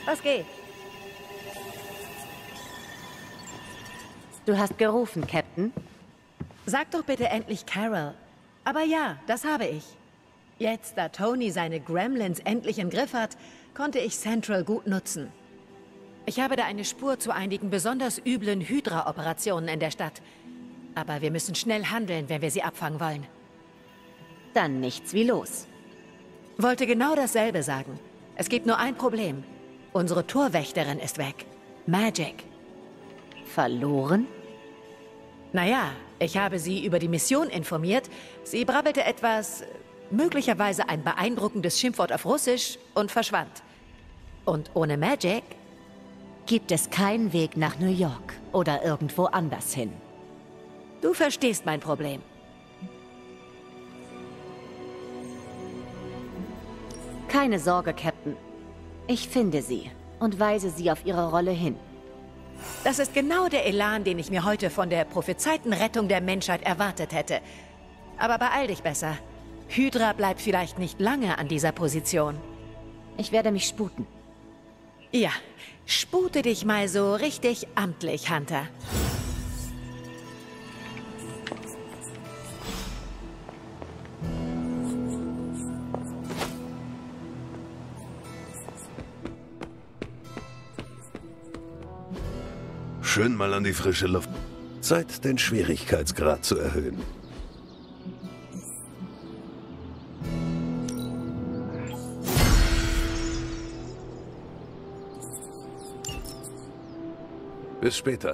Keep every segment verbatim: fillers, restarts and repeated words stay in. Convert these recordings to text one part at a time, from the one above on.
Was geht? Du hast gerufen, Captain. Sag doch bitte endlich Carol. Aber ja, das habe ich. Jetzt, da Tony seine Gremlins endlich im Griff hat, konnte ich Central gut nutzen. Ich habe da eine Spur zu einigen besonders üblen Hydra-Operationen in der Stadt. Aber wir müssen schnell handeln, wenn wir sie abfangen wollen. Dann nichts wie los. Wollte genau dasselbe sagen. Es gibt nur ein Problem. Unsere Torwächterin ist weg. Magic. Verloren? Naja, ich habe sie über die Mission informiert. Sie brabbelte etwas, möglicherweise ein beeindruckendes Schimpfwort auf Russisch und verschwand. Und ohne Magic gibt es keinen Weg nach New York oder irgendwo anders hin. Du verstehst mein Problem. Keine Sorge, Captain. Ich finde sie und weise sie auf ihre Rolle hin. Das ist genau der Elan, den ich mir heute von der prophezeiten Rettung der Menschheit erwartet hätte. Aber beeil dich besser. Hydra bleibt vielleicht nicht lange an dieser Position. Ich werde mich sputen. Ja, spute dich mal so richtig amtlich, Hunter. Schön mal an die frische Luft. Zeit, den Schwierigkeitsgrad zu erhöhen. Bis später.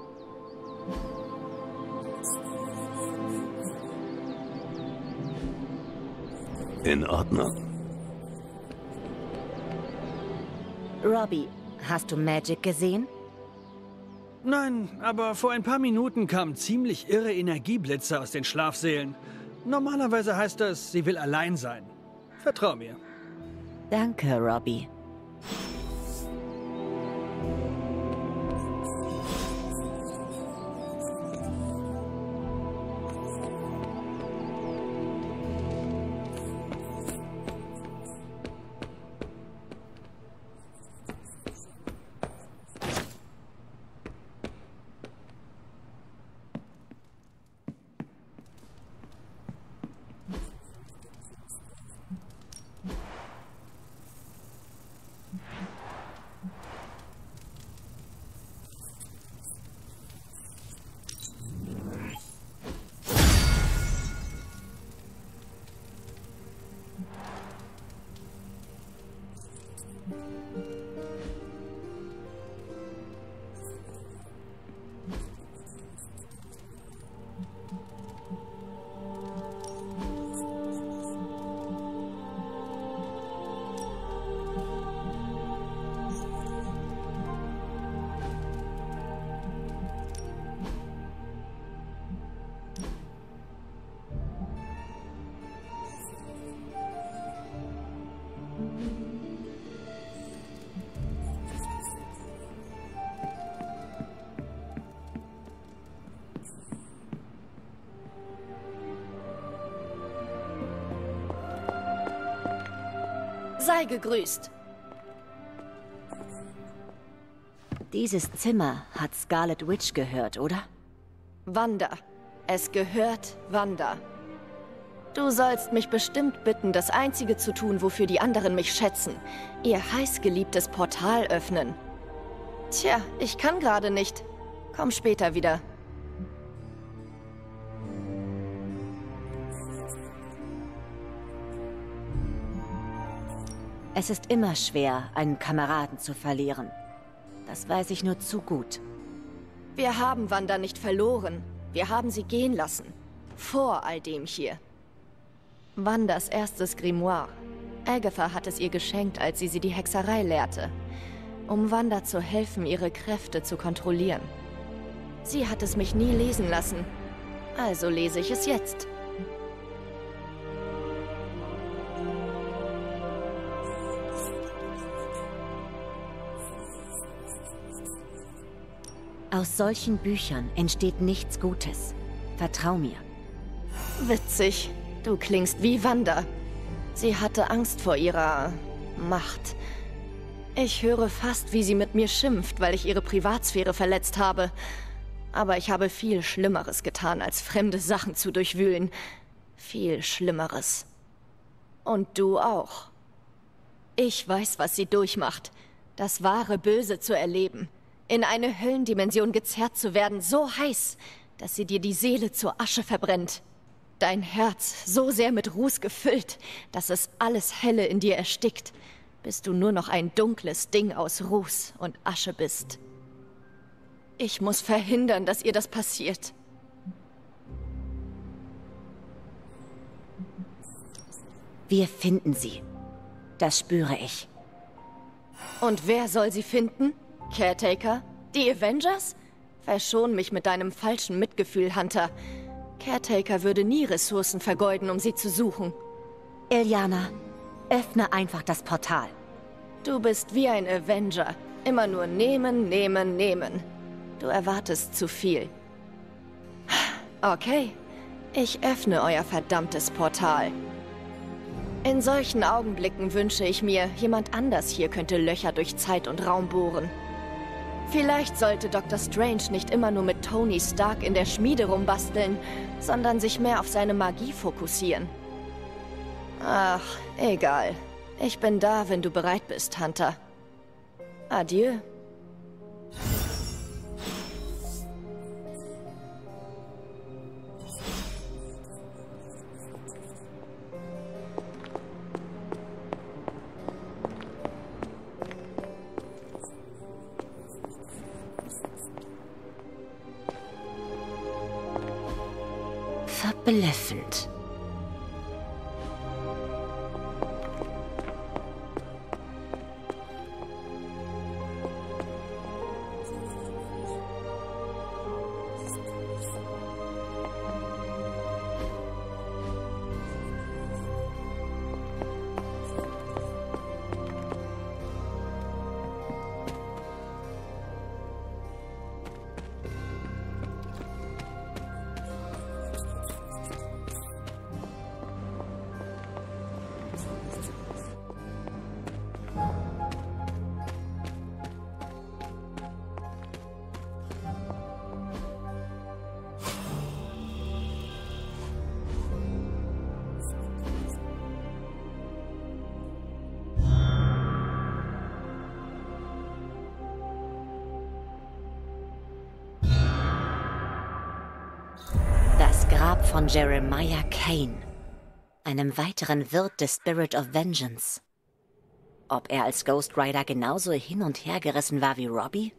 In Ordnung. Robbie, hast du Magic gesehen? Nein, aber vor ein paar Minuten kamen ziemlich irre Energieblitze aus den Schlafsälen. Normalerweise heißt das, sie will allein sein. Vertrau mir. Danke, Robbie. Sei gegrüßt. Dieses Zimmer hat Scarlet Witch gehört, oder? Wanda. Es gehört Wanda. Du sollst mich bestimmt bitten, das Einzige zu tun, wofür die anderen mich schätzen. Ihr heißgeliebtes Portal öffnen. Tja, ich kann gerade nicht. Komm später wieder. Es ist immer schwer, einen Kameraden zu verlieren. Das weiß ich nur zu gut. Wir haben Wanda nicht verloren. Wir haben sie gehen lassen. Vor all dem hier. Wandas erstes Grimoire. Agatha hat es ihr geschenkt, als sie sie die Hexerei lehrte. Um Wanda zu helfen, ihre Kräfte zu kontrollieren. Sie hat es mich nie lesen lassen. Also lese ich es jetzt. Aus solchen Büchern entsteht nichts Gutes. Vertrau mir. Witzig. Du klingst wie Wanda. Sie hatte Angst vor ihrer Macht. Ich höre fast, wie sie mit mir schimpft, weil ich ihre Privatsphäre verletzt habe. Aber ich habe viel Schlimmeres getan, als fremde Sachen zu durchwühlen. Viel Schlimmeres. Und du auch. Ich weiß, was sie durchmacht. Das wahre Böse zu erleben. In eine Höllendimension gezerrt zu werden, so heiß, dass sie dir die Seele zur Asche verbrennt. Dein Herz so sehr mit Ruß gefüllt, dass es alles Helle in dir erstickt, bis du nur noch ein dunkles Ding aus Ruß und Asche bist. Ich muss verhindern, dass ihr das passiert. Wir finden sie. Das spüre ich. Und wer soll sie finden? Caretaker? Die Avengers? Verschon mich mit deinem falschen Mitgefühl, Hunter. Caretaker würde nie Ressourcen vergeuden, um sie zu suchen. Illyana, öffne einfach das Portal. Du bist wie ein Avenger. Immer nur nehmen, nehmen, nehmen. Du erwartest zu viel. Okay, ich öffne euer verdammtes Portal. In solchen Augenblicken wünsche ich mir, jemand anders hier könnte Löcher durch Zeit und Raum bohren. Vielleicht sollte Doktor Strange nicht immer nur mit Tony Stark in der Schmiede rumbasteln, sondern sich mehr auf seine Magie fokussieren. Ach, egal. Ich bin da, wenn du bereit bist, Hunter. Adieu. Verblüffend. Das Grab von Jeremiah Kane, einem weiteren Wirt des Spirit of Vengeance. Ob er als Ghost Rider genauso hin und her gerissen war wie Robbie?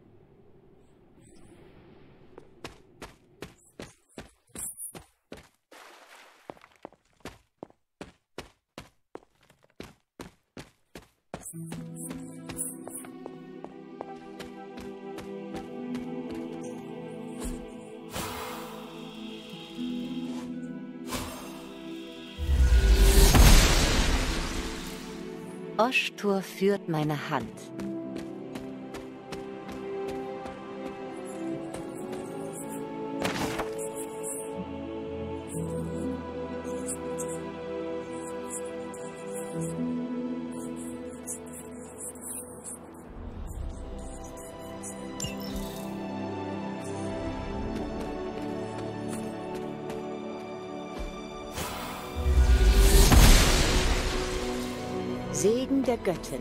Oshtur führt meine Hand. Segen der Göttin.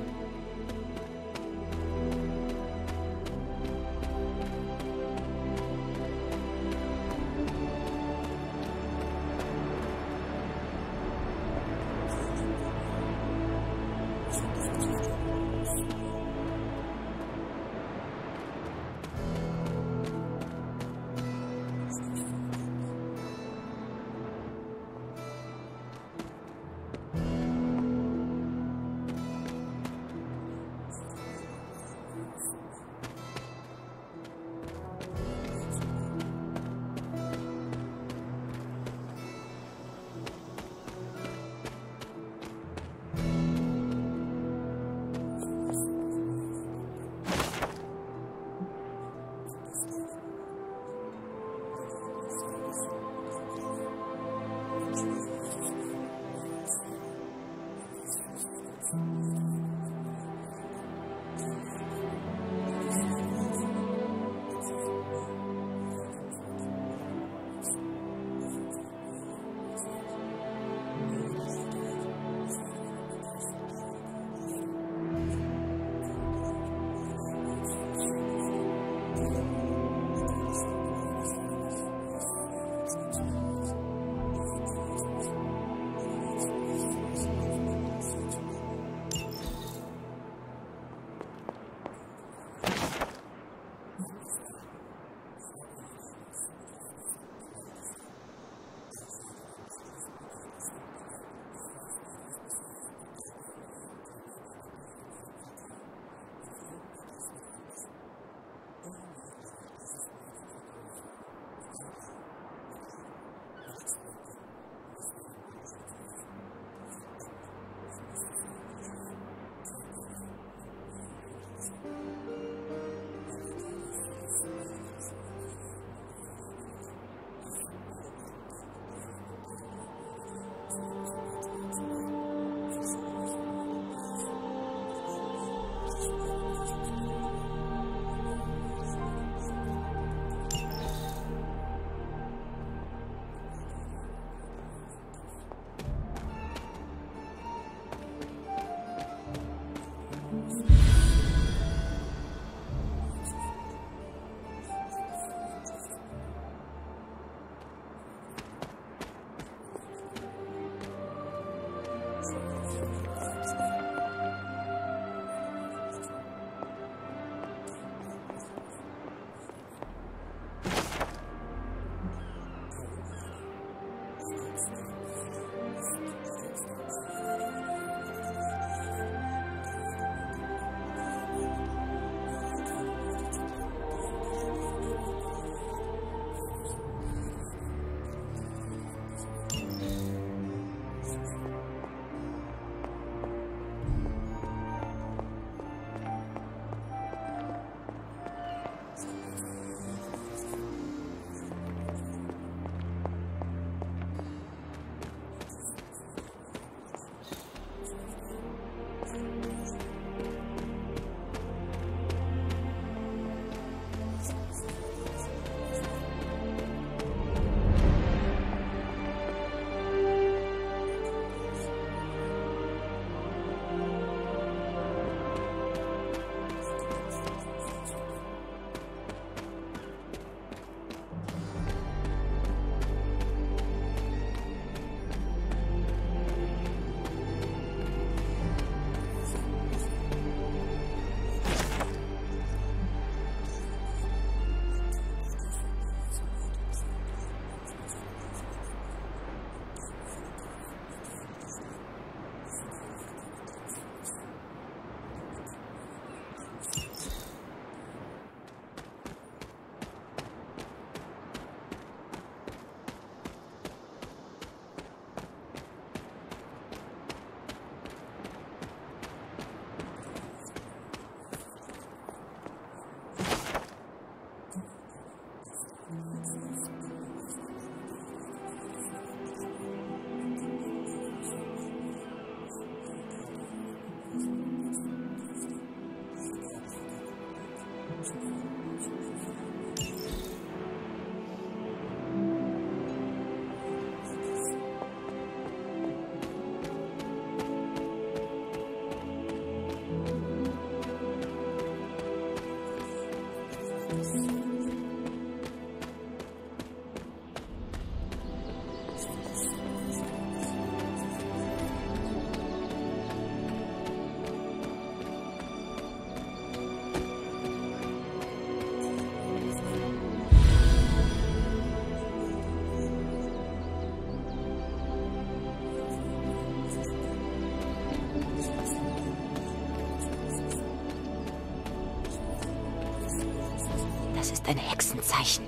Das ist ein Hexenzeichen.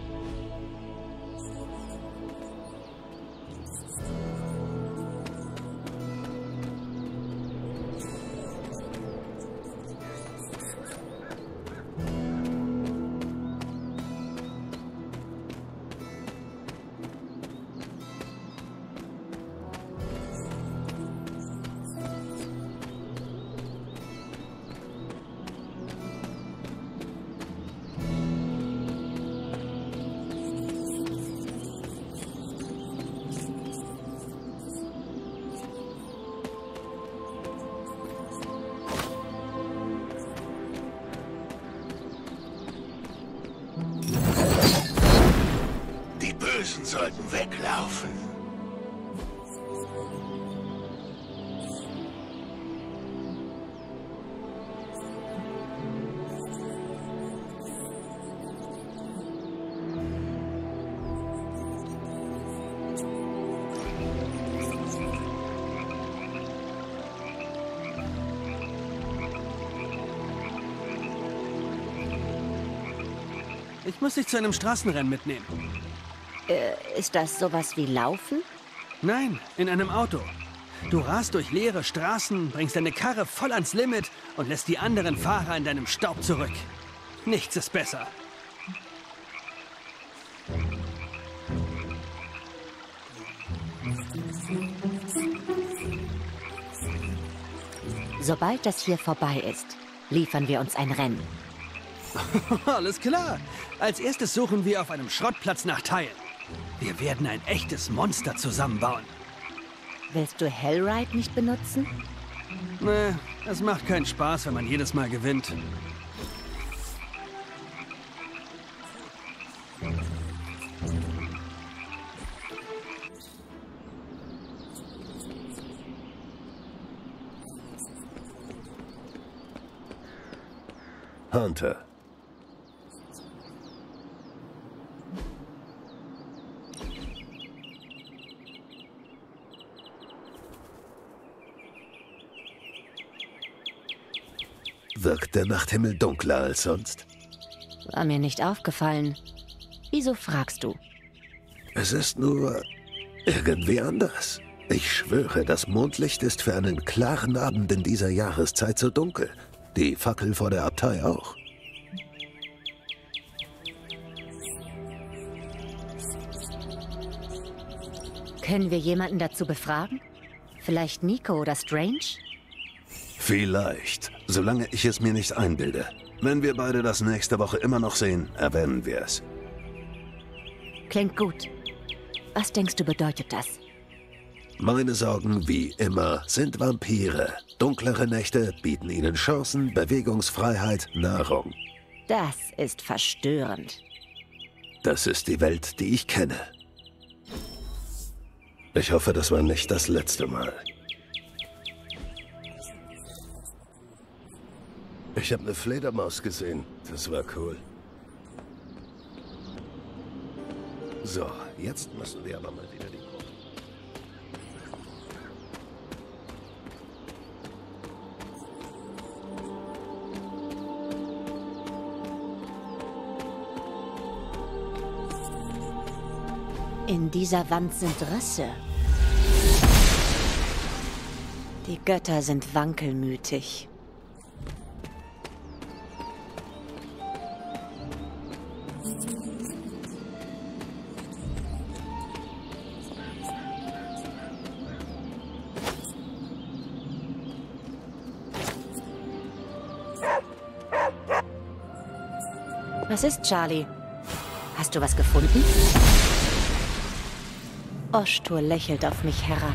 Die Bösen sollten weglaufen. Ich muss dich zu einem Straßenrennen mitnehmen. Äh, ist das sowas wie Laufen? Nein, in einem Auto. Du rast durch leere Straßen, bringst deine Karre voll ans Limit und lässt die anderen Fahrer in deinem Staub zurück. Nichts ist besser. Sobald das hier vorbei ist, liefern wir uns ein Rennen. Alles klar. Als erstes suchen wir auf einem Schrottplatz nach Teilen. Wir werden ein echtes Monster zusammenbauen. Willst du Hellride nicht benutzen? Nee, es macht keinen Spaß, wenn man jedes Mal gewinnt. Hunter. Wirkt der Nachthimmel dunkler als sonst? War mir nicht aufgefallen. Wieso fragst du? Es ist nur irgendwie anders. Ich schwöre, das Mondlicht ist für einen klaren Abend in dieser Jahreszeit so dunkel. Die Fackel vor der Abtei auch. Können wir jemanden dazu befragen? Vielleicht Nico oder Strange? Vielleicht, solange ich es mir nicht einbilde. Wenn wir beide das nächste Woche immer noch sehen, erwähnen wir es. Klingt gut. Was denkst du, bedeutet das? Meine Sorgen, wie immer, sind Vampire. Dunklere Nächte bieten ihnen Chancen, Bewegungsfreiheit, Nahrung. Das ist verstörend. Das ist die Welt, die ich kenne. Ich hoffe, das war nicht das letzte Mal. Ich habe eine Fledermaus gesehen. Das war cool. So, jetzt müssen wir aber mal wieder die... In dieser Wand sind Risse. Die Götter sind wankelmütig. Was ist, Charlie? Hast du was gefunden? Oshtur lächelt auf mich herab.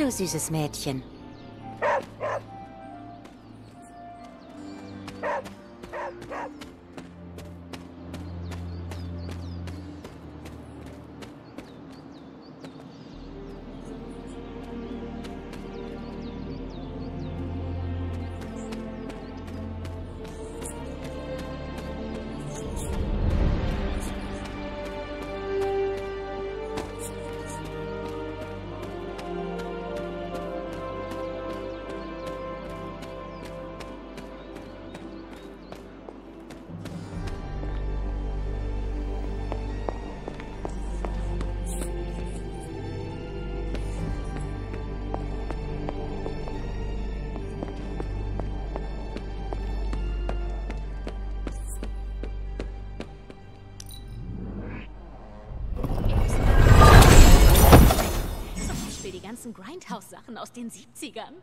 Hallo, süßes Mädchen. Grindhouse-Sachen aus den siebzigern.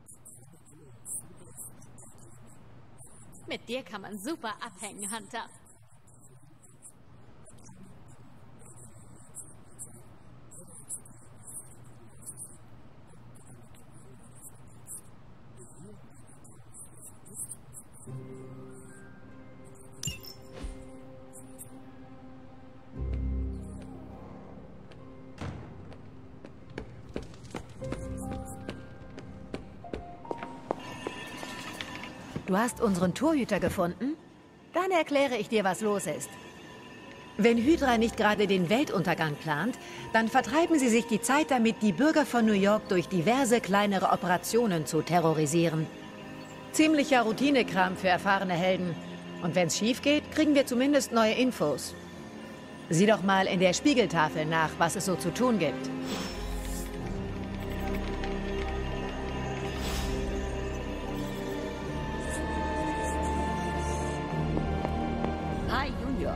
Mit dir kann man super abhängen, Hunter. Du hast unseren Torhüter gefunden? Dann erkläre ich dir, was los ist. Wenn Hydra nicht gerade den Weltuntergang plant, dann vertreiben sie sich die Zeit damit, die Bürger von New York durch diverse kleinere Operationen zu terrorisieren. Ziemlicher Routinekram für erfahrene Helden. Und wenn's schief geht, kriegen wir zumindest neue Infos. Sieh doch mal in der Spiegeltafel nach, was es so zu tun gibt. Hi, Junior.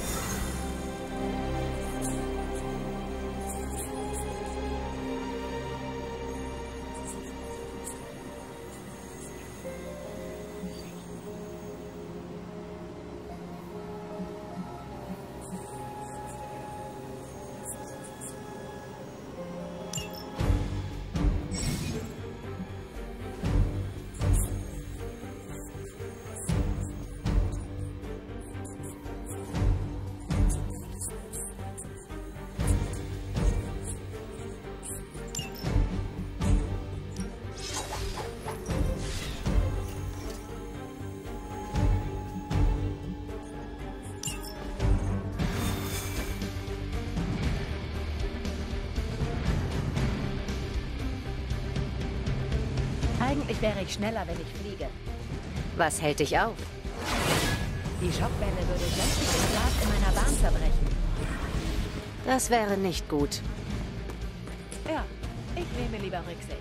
Eigentlich wäre ich schneller, wenn ich fliege. Was hält dich auf? Die Schockwelle würde sämtliches Glas in meiner Bahn zerbrechen. Das wäre nicht gut. Ja, ich nehme lieber Rücksicht.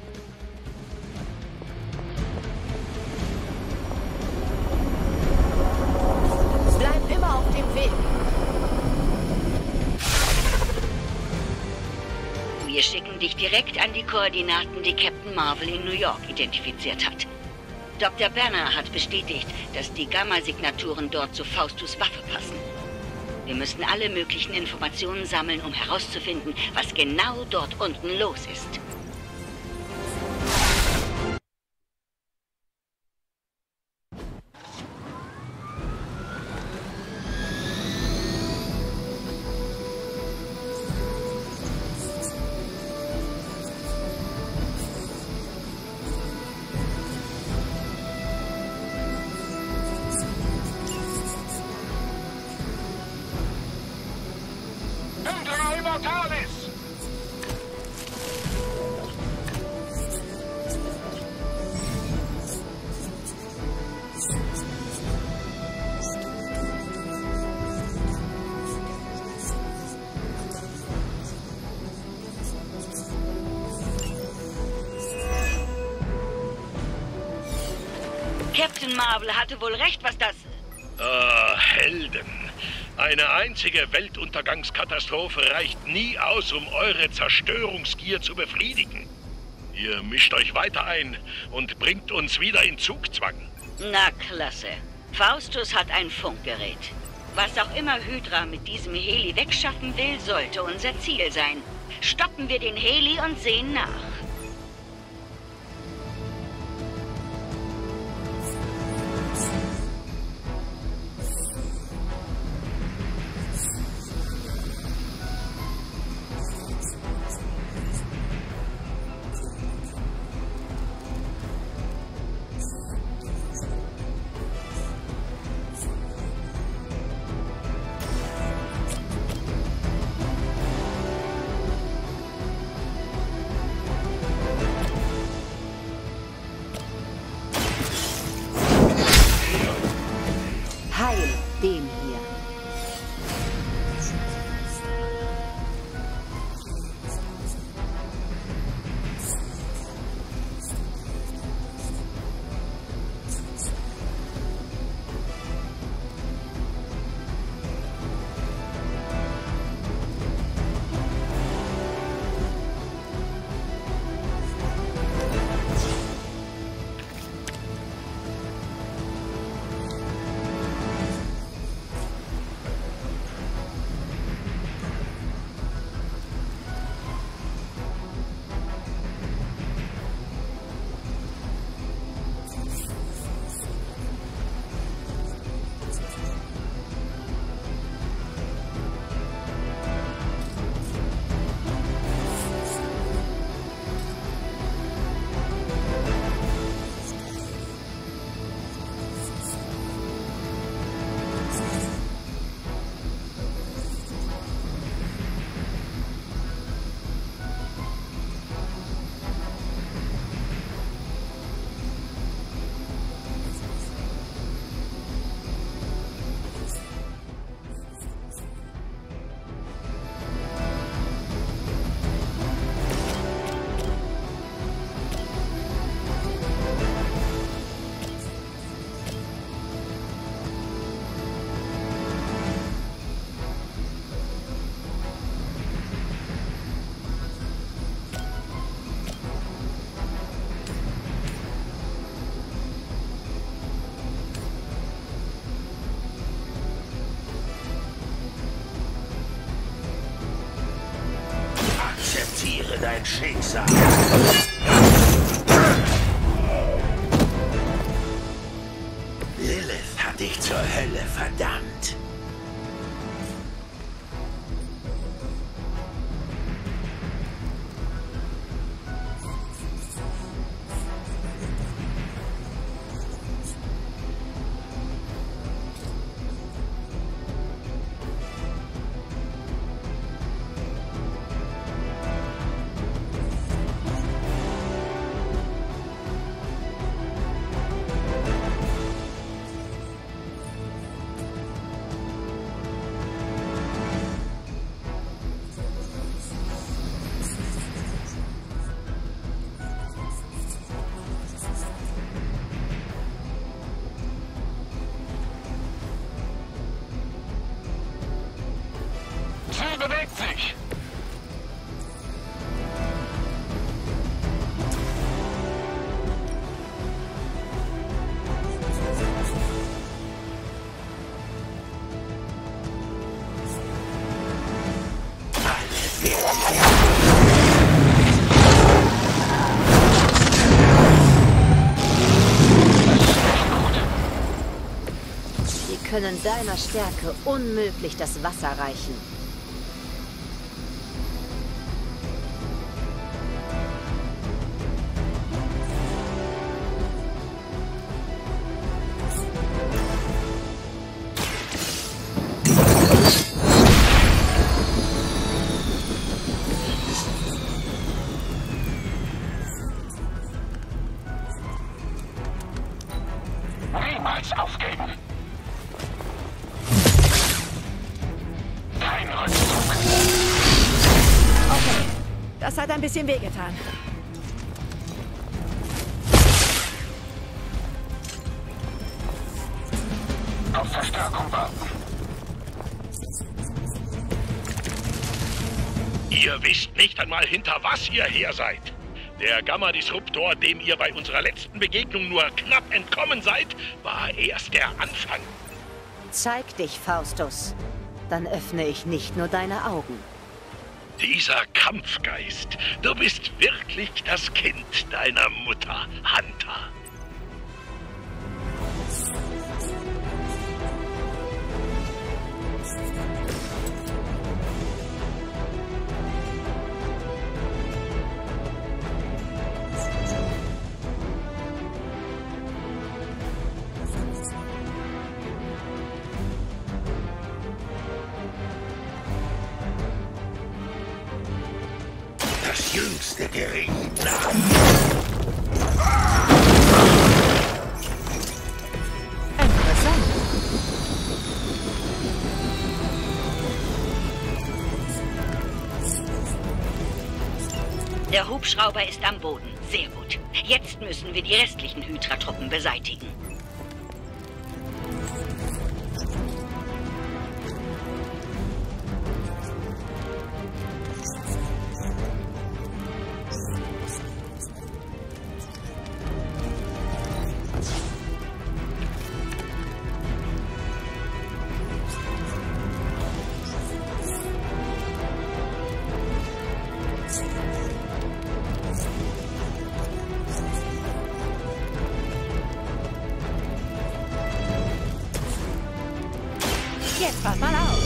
Bleib immer auf dem Weg. Wir schicken dich direkt an die Koordinaten, die Captain Marvel in New York identifiziert hat. Doktor Banner hat bestätigt, dass die Gamma-Signaturen dort zu Faustus Waffe passen. Wir müssen alle möglichen Informationen sammeln, um herauszufinden, was genau dort unten los ist. Captain Marvel hatte wohl recht, was das... Ah, Helden. Eine einzige Weltuntergangskatastrophe reicht nie aus, um eure Zerstörungsgier zu befriedigen. Ihr mischt euch weiter ein und bringt uns wieder in Zugzwang. Na klasse. Faustus hat ein Funkgerät. Was auch immer Hydra mit diesem Heli wegschaffen will, sollte unser Ziel sein. Stoppen wir den Heli und sehen nach. dein Schicksal. Lilith hat dich zur Hölle verdammt. Bewegt sich! Sie können deiner Stärke unmöglich das Wasser reichen. Niemals aufgeben! Kein Rückzug! Okay, das hat ein bisschen wehgetan. Auf Verstärkung warten. Ihr wisst nicht einmal, hinter was ihr her seid. Der Gamma-Disruptor, dem ihr bei unserer letzten Begegnung nur knapp entkommen seid, war erst der Anfang. Zeig dich, Faustus. Dann öffne ich nicht nur deine Augen. Dieser Kampfgeist, du bist wirklich das Kind deiner Mutter, Hunter. Das jüngste Gericht. Interessant. Der Hubschrauber ist am Boden. Sehr gut. Jetzt müssen wir die restlichen Hydra-Truppen beseitigen. Jetzt pass mal auf.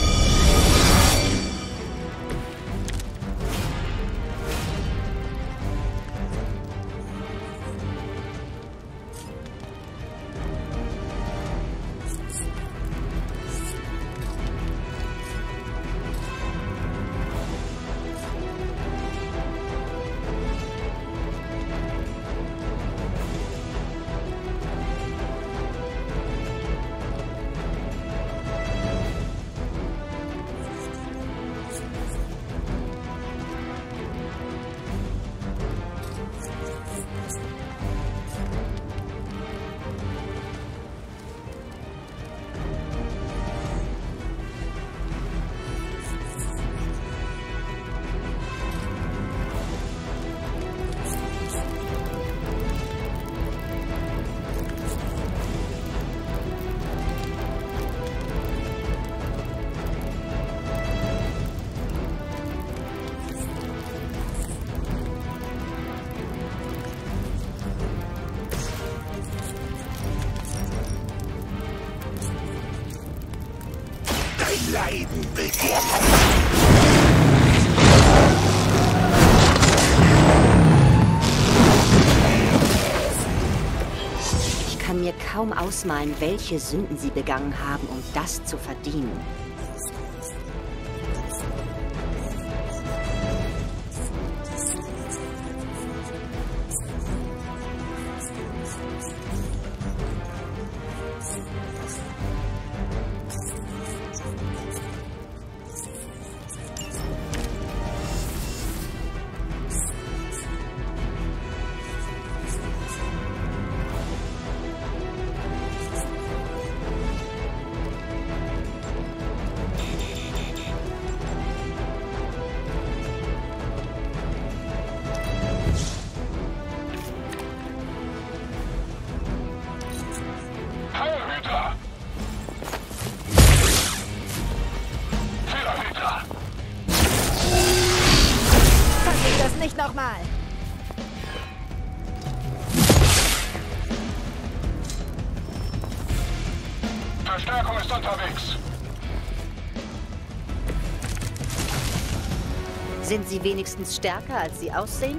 Leiden beginnt. Ich kann mir kaum ausmalen, welche Sünden sie begangen haben, um das zu verdienen. Nicht nochmal. Verstärkung ist unterwegs. Sind sie wenigstens stärker, als sie aussehen?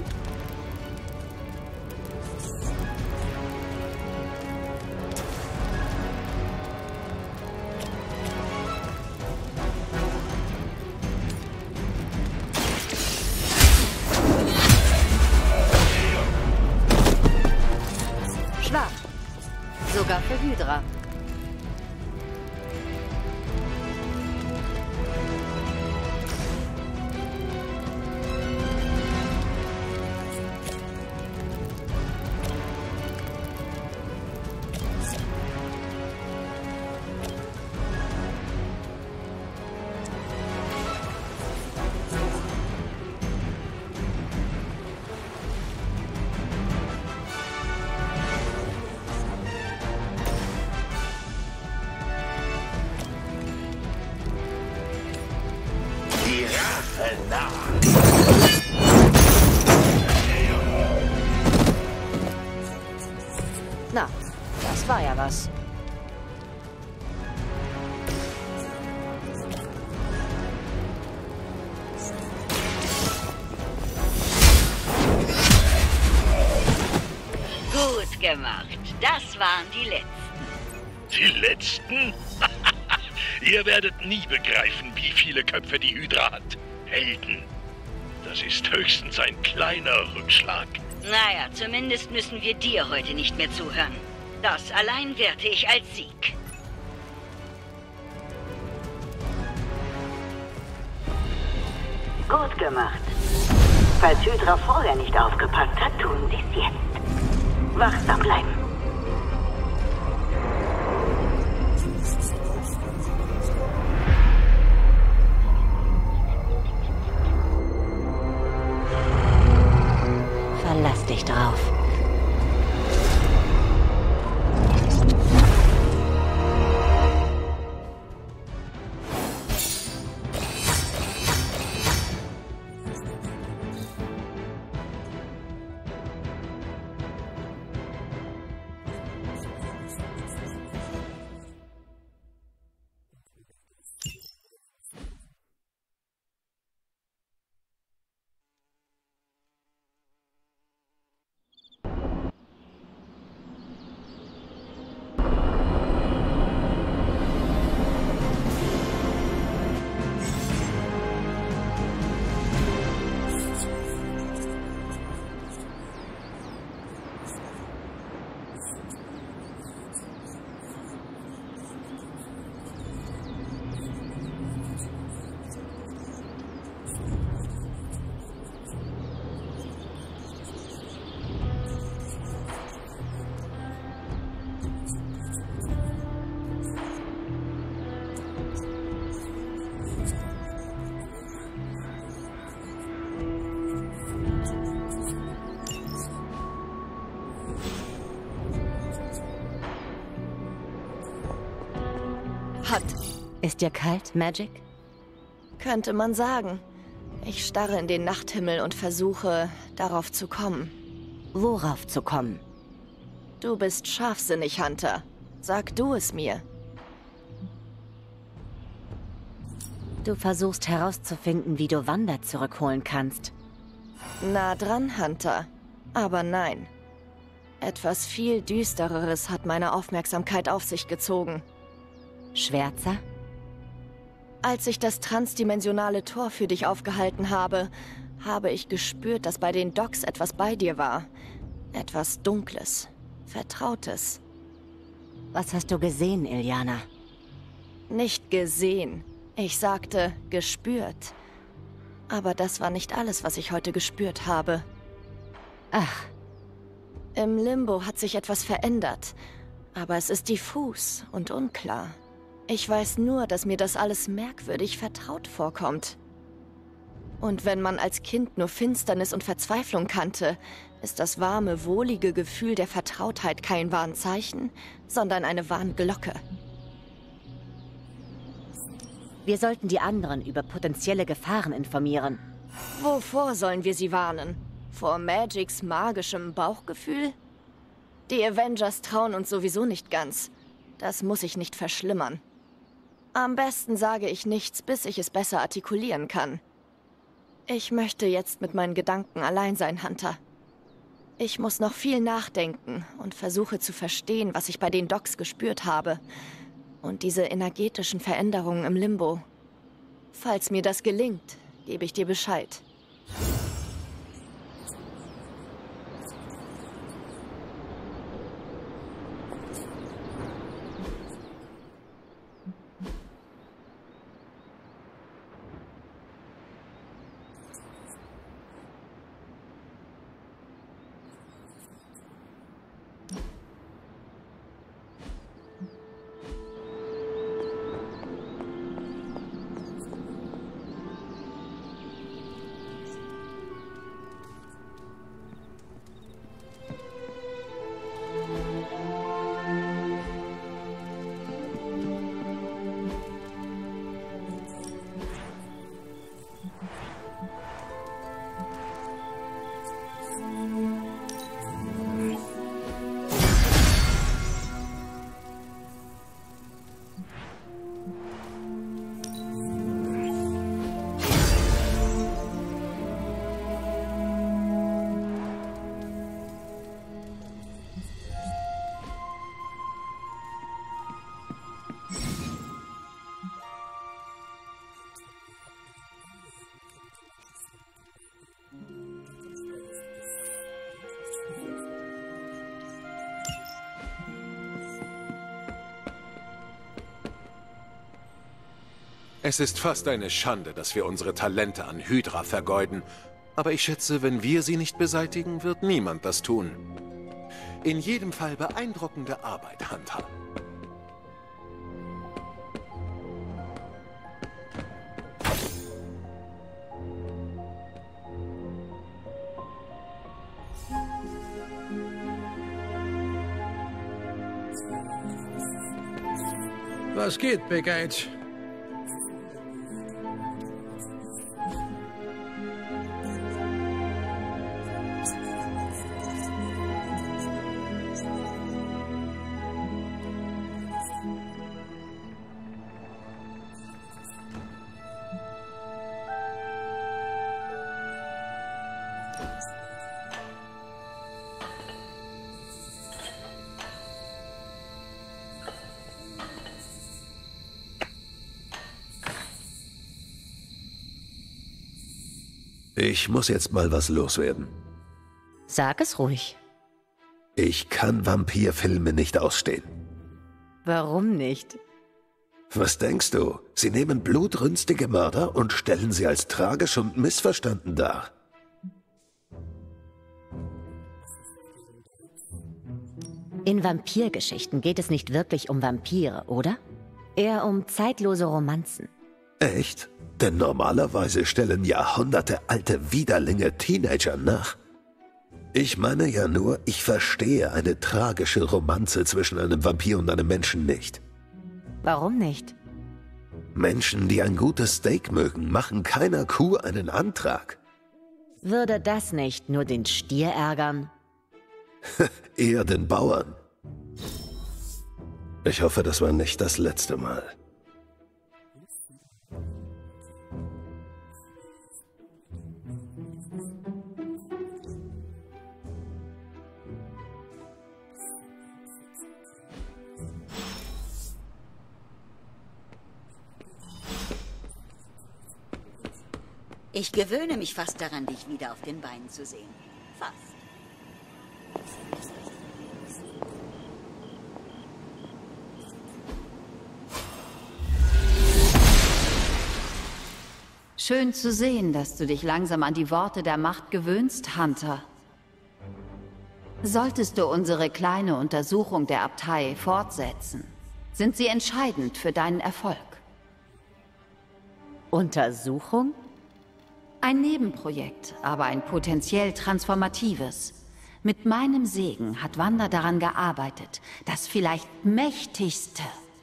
Sogar für Hydra. Na, das war ja was. Gut gemacht. Das waren die letzten. Die letzten? Ihr werdet nie begreifen, wie viele Köpfe die Hydra hat. Helden. Das ist höchstens ein kleiner Rückschlag. Naja, zumindest müssen wir dir heute nicht mehr zuhören. Das allein werte ich als Sieg. Gut gemacht. Falls Hydra vorher nicht aufgepasst hat, tun sie es jetzt. Wachsam bleiben. Verlass dich drauf. Hat. Ist dir kalt, Magic? Könnte man sagen. Ich starre in den Nachthimmel und versuche, darauf zu kommen. Worauf zu kommen? Du bist scharfsinnig, Hunter. Sag du es mir. Du versuchst herauszufinden, wie du Wanda zurückholen kannst. Nah dran, Hunter. Aber nein. Etwas viel Düstereres hat meine Aufmerksamkeit auf sich gezogen. Schwärzer? Als ich das transdimensionale Tor für dich aufgehalten habe, habe ich gespürt, dass bei den Docks etwas bei dir war. Etwas Dunkles, Vertrautes. Was hast du gesehen, Illyana? Nicht gesehen. Ich sagte, gespürt. Aber das war nicht alles, was ich heute gespürt habe. Ach. Im Limbo hat sich etwas verändert. Aber es ist diffus und unklar. Ich weiß nur, dass mir das alles merkwürdig vertraut vorkommt. Und wenn man als Kind nur Finsternis und Verzweiflung kannte, ist das warme, wohlige Gefühl der Vertrautheit kein Warnzeichen, sondern eine Warnglocke. Wir sollten die anderen über potenzielle Gefahren informieren. Wovor sollen wir sie warnen? Vor Magics magischem Bauchgefühl? Die Avengers trauen uns sowieso nicht ganz. Das muss ich nicht verschlimmern. Am besten sage ich nichts, bis ich es besser artikulieren kann. Ich möchte jetzt mit meinen Gedanken allein sein, Hunter. Ich muss noch viel nachdenken und versuche zu verstehen, was ich bei den Docks gespürt habe. Und diese energetischen Veränderungen im Limbo. Falls mir das gelingt, gebe ich dir Bescheid. Es ist fast eine Schande, dass wir unsere Talente an Hydra vergeuden. Aber ich schätze, wenn wir sie nicht beseitigen, wird niemand das tun. In jedem Fall beeindruckende Arbeit, Hunter. Was geht, Big H? Ich muss jetzt mal was loswerden. Sag es ruhig. Ich kann Vampirfilme nicht ausstehen. Warum nicht? Was denkst du? Sie nehmen blutrünstige Mörder und stellen sie als tragisch und missverstanden dar. In Vampirgeschichten geht es nicht wirklich um Vampire, oder? Eher um zeitlose Romanzen. Echt? Denn normalerweise stellen jahrhundertealte Widerlinge Teenager nach. Ich meine ja nur, ich verstehe eine tragische Romanze zwischen einem Vampir und einem Menschen nicht. Warum nicht? Menschen, die ein gutes Steak mögen, machen keiner Kuh einen Antrag. Würde das nicht nur den Stier ärgern? Eher den Bauern. Ich hoffe, das war nicht das letzte Mal. Ich gewöhne mich fast daran, dich wieder auf den Beinen zu sehen. Fast. Schön zu sehen, dass du dich langsam an die Worte der Macht gewöhnst, Hunter. Solltest du unsere kleine Untersuchung der Abtei fortsetzen, sind sie entscheidend für deinen Erfolg. Untersuchung? Ein Nebenprojekt, aber ein potenziell transformatives. Mit meinem Segen hat Wanda daran gearbeitet, das vielleicht mächtigste.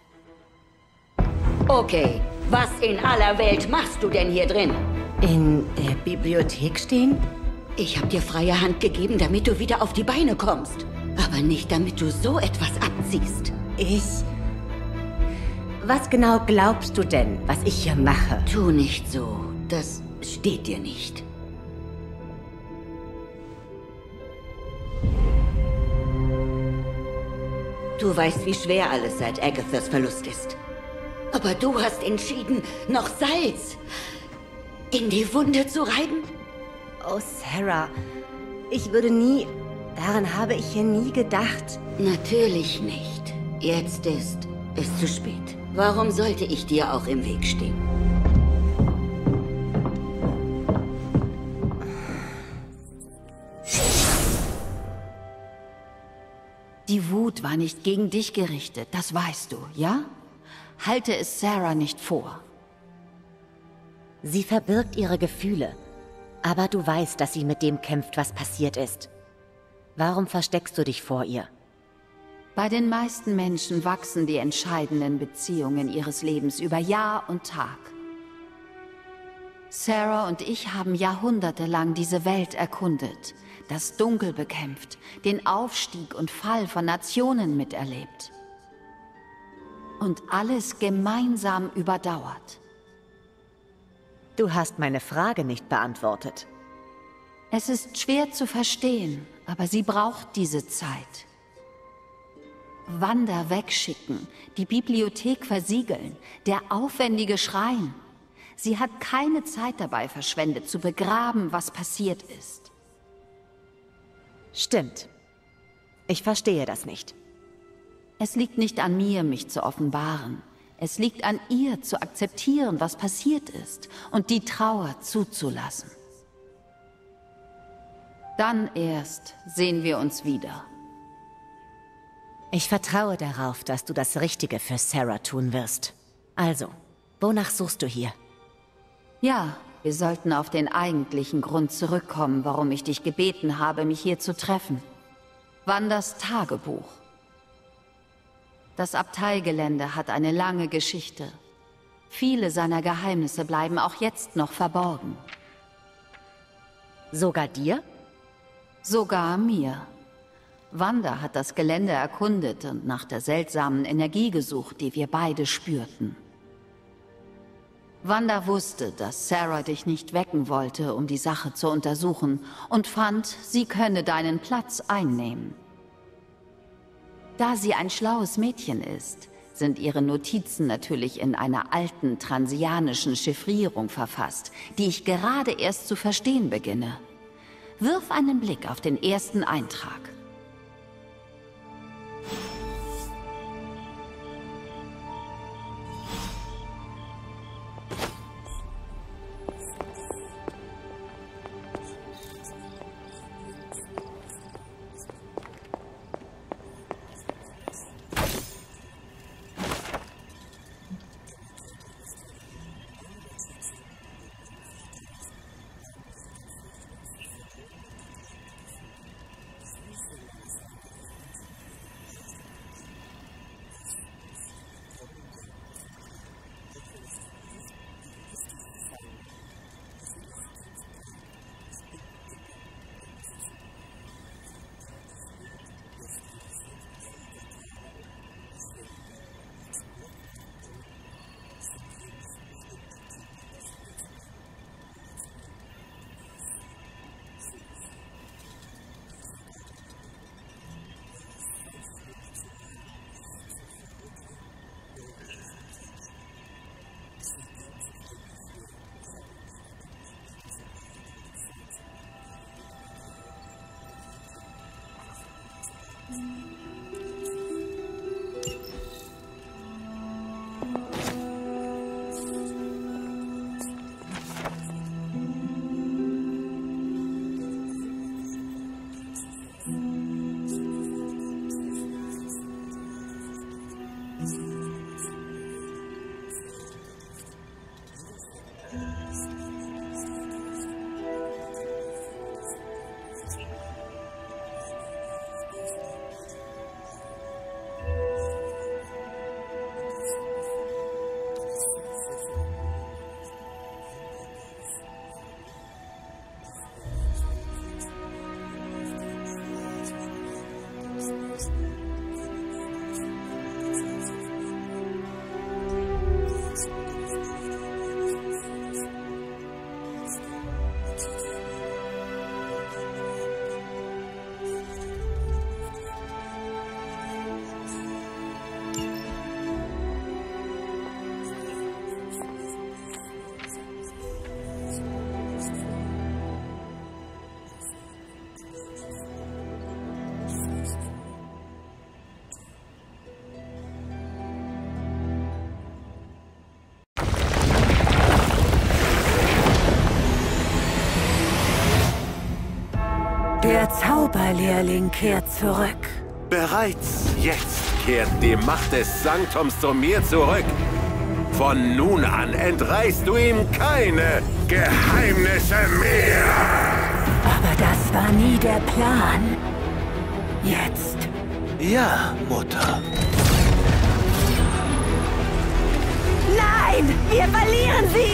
Okay, was in aller Welt machst du denn hier drin? In der Bibliothek stehen? Ich habe dir freie Hand gegeben, damit du wieder auf die Beine kommst. Aber nicht, damit du so etwas abziehst. Ich... Was genau glaubst du denn, was ich hier mache? Tu nicht so. Das steht dir nicht. Du weißt, wie schwer alles seit Agathas Verlust ist. Aber du hast entschieden, noch Salz in die Wunde zu reiben? Oh, Sarah, ich würde nie... Daran habe ich hier nie gedacht. Natürlich nicht. Jetzt ist es zu spät. Warum sollte ich dir auch im Weg stehen? Die Wut war nicht gegen dich gerichtet, das weißt du, ja? Halte es Sarah nicht vor. Sie verbirgt ihre Gefühle. Aber du weißt, dass sie mit dem kämpft, was passiert ist. Warum versteckst du dich vor ihr? Bei den meisten Menschen wachsen die entscheidenden Beziehungen ihres Lebens über Jahr und Tag. Sarah und ich haben jahrhundertelang diese Welt erkundet, das Dunkel bekämpft, den Aufstieg und Fall von Nationen miterlebt. Und alles gemeinsam überdauert. Du hast meine Frage nicht beantwortet. Es ist schwer zu verstehen, aber sie braucht diese Zeit. Wanda wegschicken, die Bibliothek versiegeln, der aufwendige Schrein. Sie hat keine Zeit dabei verschwendet, zu begraben, was passiert ist. Stimmt. Ich verstehe das nicht. Es liegt nicht an mir, mich zu offenbaren. Es liegt an ihr, zu akzeptieren, was passiert ist und die Trauer zuzulassen. Dann erst sehen wir uns wieder. Ich vertraue darauf, dass du das Richtige für Sarah tun wirst. Also, wonach suchst du hier? Ja, wir sollten auf den eigentlichen Grund zurückkommen, warum ich dich gebeten habe, mich hier zu treffen. Wandas Tagebuch. Das Abteigelände hat eine lange Geschichte. Viele seiner Geheimnisse bleiben auch jetzt noch verborgen. Sogar dir? Sogar mir. Wanda hat das Gelände erkundet und nach der seltsamen Energie gesucht, die wir beide spürten. Wanda wusste, dass Sarah dich nicht wecken wollte, um die Sache zu untersuchen, und fand, sie könne deinen Platz einnehmen. Da sie ein schlaues Mädchen ist, sind ihre Notizen natürlich in einer alten transianischen Chiffrierung verfasst, die ich gerade erst zu verstehen beginne. Wirf einen Blick auf den ersten Eintrag. Der Zauberlehrling kehrt zurück. Bereits jetzt kehrt die Macht des Sanktums zu mir zurück. Von nun an entreißt du ihm keine Geheimnisse mehr. Aber das war nie der Plan. Jetzt. Ja, Mutter. Nein! Wir verlieren sie!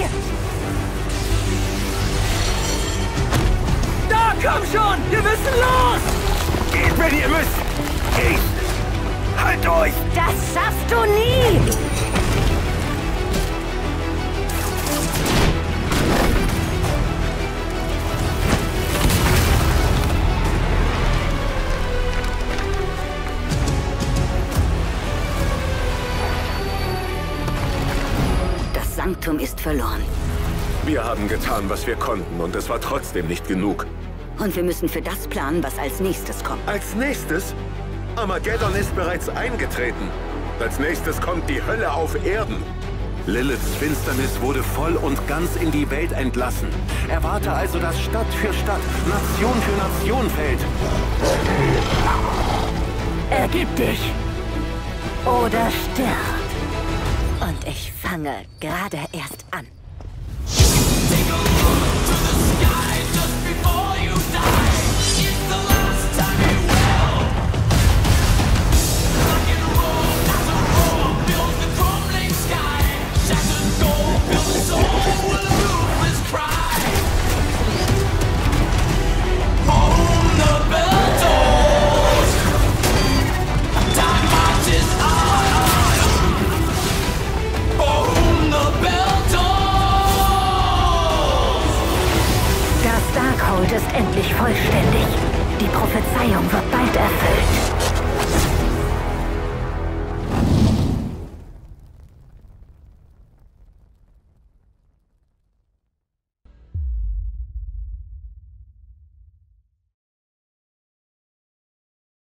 Da, komm schon! Wir müssen los! Geht, wenn ihr müsst! Geht! Halt durch! Das schaffst du nie! Das Sanktum ist verloren. Wir haben getan, was wir konnten, und es war trotzdem nicht genug. Und wir müssen für das planen, was als nächstes kommt. Als nächstes? Armageddon ist bereits eingetreten. Als nächstes kommt die Hölle auf Erden. Liliths Finsternis wurde voll und ganz in die Welt entlassen. Erwarte also, dass Stadt für Stadt, Nation für Nation fällt. Ergib dich! Oder stirb! Und ich fange gerade erst an.